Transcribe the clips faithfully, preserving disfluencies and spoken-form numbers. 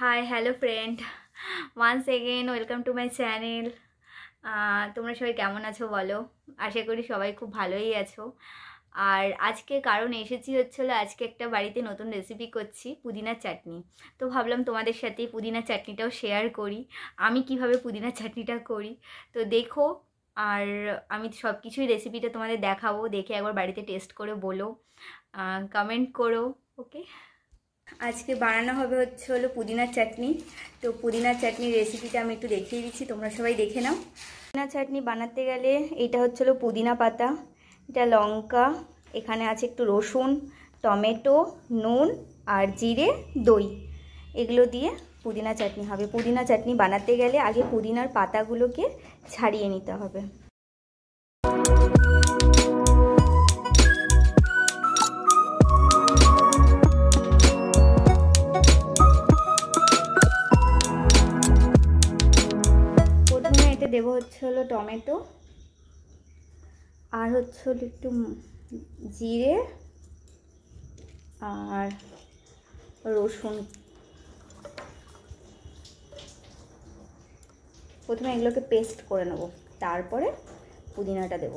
High hello friend, once again welcome to my channel. তোমরা সবাই কেমন আছো বলো? আশা করি সবাই খুব ভালোই আছো। আর আজকে কারণ এসেছি হচ্ছিলো, আজকে একটা বাড়িতে নতুন রেসিপি করছি, পুদিনার চাটনি। তো ভাবলাম তোমাদের সাথে পুদিনার চাটনিটাও শেয়ার করি, আমি কিভাবে পুদিনার চাটনিটা করি। তো দেখো, আর আমি সব কিছুই রেসিপিটা তোমাদের দেখাবো, দেখে একবার বাড়িতে টেস্ট করে বলো, কমেন্ট করো। ওকে, আজকে বানানো হবে হচ্ছে হলো পুদিনার চাটনি। তো পুদিনার চাটনির রেসিপিটা আমি একটু দেখিয়ে দিচ্ছি, তোমরা সবাই দেখে নাও। পুদিনা চাটনি বানাতে গেলে এটা হচ্ছে হলো পুদিনা পাতা, এটা লঙ্কা, এখানে আছে একটু রসুন, টমেটো, নুন আর জিরে, দই, এগুলো দিয়ে পুদিনা চাটনি হবে। পুদিনা চাটনি বানাতে গেলে আগে পুদিনার পাতাগুলোকে ছাড়িয়ে নিতে হবে। দেবো হচ্ছে হলো টমেটো, আর হচ্ছে হলো একটু জিরে আর রসুন। প্রথমে এগুলোকে পেস্ট করে নেব, তারপরে পুদিনাটা দেবো।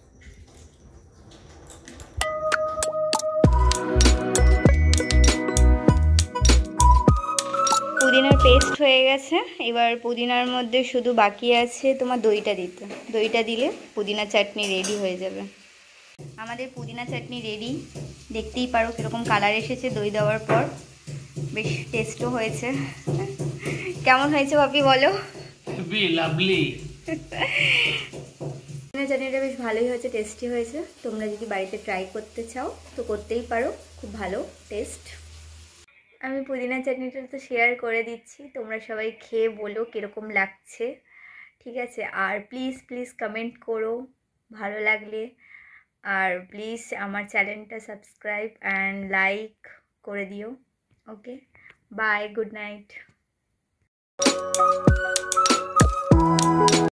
পুদিনার পেস্ট হয়ে গেছে, এবার পুদিনার মধ্যে শুধু বাকি আছে তোমার দইটা দিতে। দইটা দিলে পুদিনা চাটনি রেডি হয়ে যাবে। আমাদের পুদিনা চাটনি রেডি, দেখতেই পারো কীরকম কালার এসেছে দই দেওয়ার পর, বেশ টেস্টও হয়েছে। কেমন হয়েছে বাপি বলো? লাভলি। পুদিনা চাটনিটা বেশ ভালোই হয়েছে, টেস্টি হয়েছে। তোমরা যদি বাড়িতে ট্রাই করতে চাও তো করতেই পারো, খুব ভালো টেস্ট। আমি পুদিনা চাটনিটা তো শেয়ার করে দিচ্ছি, তোমরা সবাই খেয়ে বলো কীরকম লাগছে, ঠিক আছে? আর প্লিজ প্লিজ কমেন্ট করো ভালো লাগলে, আর প্লিজ আমার চ্যানেলটা সাবস্ক্রাইব অ্যান্ড লাইক করে দিও। Okay, bye, good night.